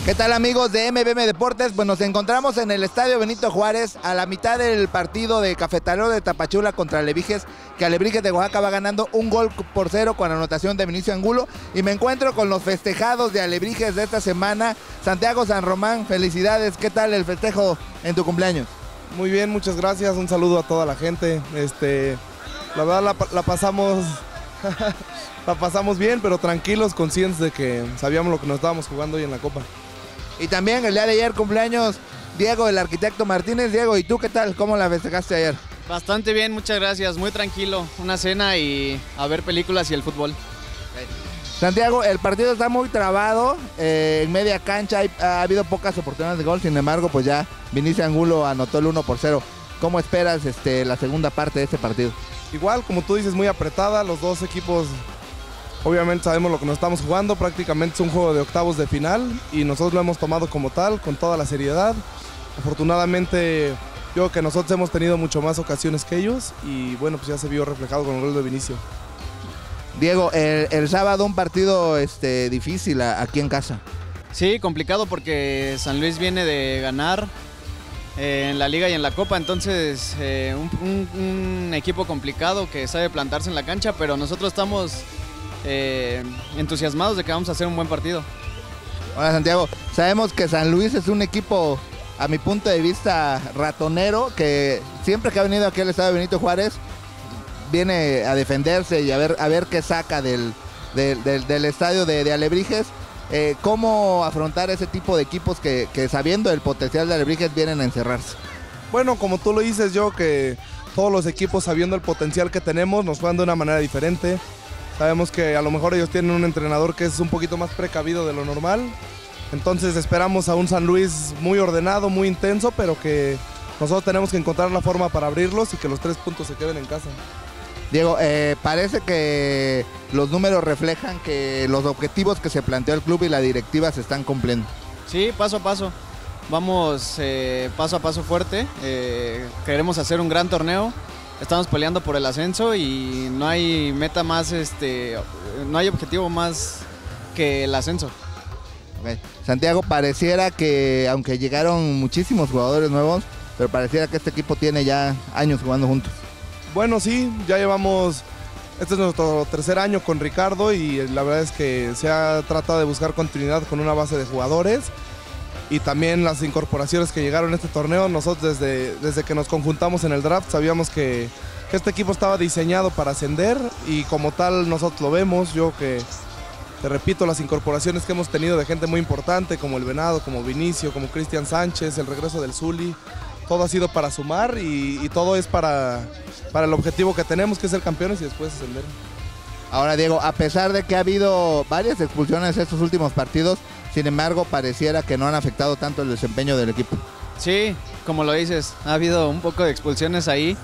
¿Qué tal, amigos de MBM Deportes? Pues nos encontramos en el Estadio Benito Juárez a la mitad del partido de Cafetalero de Tapachula contra Alebrijes, que Alebrijes de Oaxaca va ganando 1-0 con anotación de Vinicio Angulo, y me encuentro con los festejados de Alebrijes de esta semana. Santiago San Román, felicidades, ¿qué tal el festejo en tu cumpleaños? Muy bien, muchas gracias, un saludo a toda la gente. La verdad la pasamos la pasamos bien, pero tranquilos, conscientes de que sabíamos lo que nos estábamos jugando hoy en la Copa. Y también el día de ayer cumpleaños Diego, el arquitecto Martínez. Diego, ¿y tú qué tal? ¿Cómo la festejaste ayer? Bastante bien, muchas gracias, muy tranquilo, una cena y a ver películas y el fútbol. Santiago, el partido está muy trabado, en media cancha ha habido pocas oportunidades de gol, sin embargo pues ya Vinicio Angulo anotó el 1-0. ¿Cómo esperas la segunda parte de este partido? Igual, como tú dices, muy apretada, los dos equipos obviamente sabemos lo que nos estamos jugando, prácticamente es un juego de octavos de final y nosotros lo hemos tomado como tal, con toda la seriedad. Afortunadamente yo creo que nosotros hemos tenido mucho más ocasiones que ellos y bueno, pues ya se vio reflejado con el gol de Vinicio. Diego, el sábado un partido difícil aquí en casa. Sí, complicado porque San Luis viene de ganar en la Liga y en la Copa, entonces un equipo complicado que sabe plantarse en la cancha, pero nosotros estamos entusiasmados de que vamos a hacer un buen partido. Hola, Santiago, sabemos que San Luis es un equipo, a mi punto de vista, ratonero, que siempre que ha venido aquí al Estadio Benito Juárez viene a defenderse y a ver qué saca del estadio de Alebrijes. ¿Cómo afrontar ese tipo de equipos que sabiendo el potencial de Alebrijes vienen a encerrarse? Bueno, como tú lo dices, yo que todos los equipos sabiendo el potencial que tenemos nos juegan de una manera diferente. Sabemos que a lo mejor ellos tienen un entrenador que es un poquito más precavido de lo normal. Entonces esperamos a un San Luis muy ordenado, muy intenso, pero que nosotros tenemos que encontrar la forma para abrirlos y que los 3 puntos se queden en casa. Diego, parece que los números reflejan que los objetivos que se planteó el club y la directiva se están cumpliendo. Sí, paso a paso. Vamos paso a paso fuerte. Queremos hacer un gran torneo. Estamos peleando por el ascenso y no hay meta más, no hay objetivo más que el ascenso. Okay. Santiago, pareciera que, aunque llegaron muchísimos jugadores nuevos, pero pareciera que este equipo tiene ya años jugando juntos. Bueno, sí, ya llevamos, este es nuestro tercer año con Ricardo y la verdad es que se ha tratado de buscar continuidad con una base de jugadores y también las incorporaciones que llegaron a este torneo. Nosotros desde que nos conjuntamos en el draft sabíamos que este equipo estaba diseñado para ascender y como tal nosotros lo vemos. Yo que te repito, las incorporaciones que hemos tenido de gente muy importante como el Venado, como Vinicio, como Cristian Sánchez, el regreso del Zuli, todo ha sido para sumar y todo es para el objetivo que tenemos, que es ser campeones y después ascender. Ahora, Diego, a pesar de que ha habido varias expulsiones en estos últimos partidos, sin embargo, pareciera que no han afectado tanto el desempeño del equipo. Sí, como lo dices, ha habido un poco de expulsiones ahí,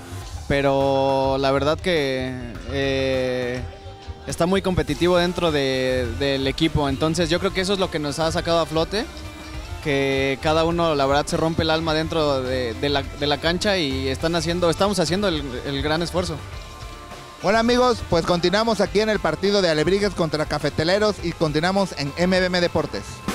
pero la verdad que está muy competitivo dentro del equipo, entonces yo creo que eso es lo que nos ha sacado a flote, que cada uno la verdad se rompe el alma dentro de la cancha y estamos haciendo el gran esfuerzo. Bueno, amigos, pues continuamos aquí en el partido de Alebrijes contra Cafetaleros y continuamos en MBM Deportes.